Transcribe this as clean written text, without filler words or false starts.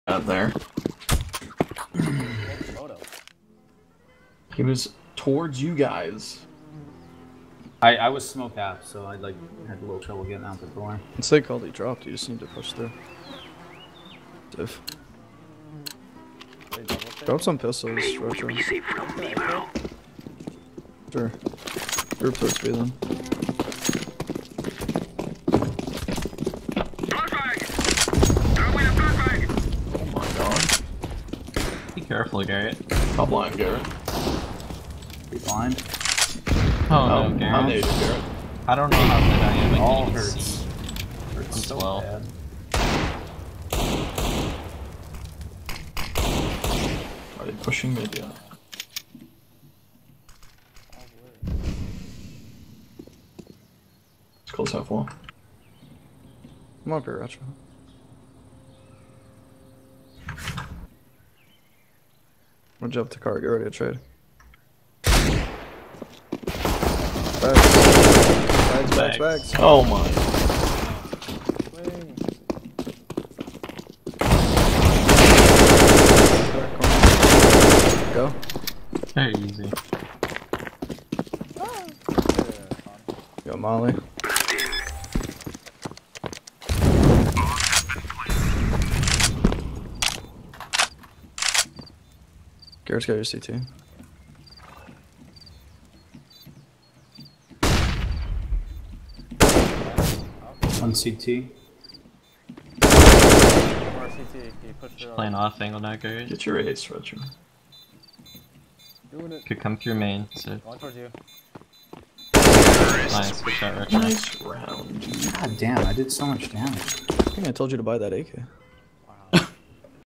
out there. He was towards you guys. I was smoke out, so I like had a little trouble getting out the door. It's like all they dropped, you just need to push through. Diff. Drop some pistols, retro. Sure. Group towards B then. Oh my god. Be careful, Garrett. How blind, Garrett? Be blind. Oh no, How Garrett. native, Garrett? I don't know how good I am. It all I can't hurts. see. Hurts I'm so slow. bad. Are they pushing mid yet? It's close half wall. I'm up here, retro. I'm gonna jump to car, get ready to trade. Bags. Oh my. Go. Very easy. Go Molly. Garrett's got your CT. One CT. Just playing off angle now, Garrett. Get your ace, Retro. Could come through main, so. Going towards you. Nice, good shot, Retro. Nice round. God damn, I did so much damage. I think I told you to buy that AK.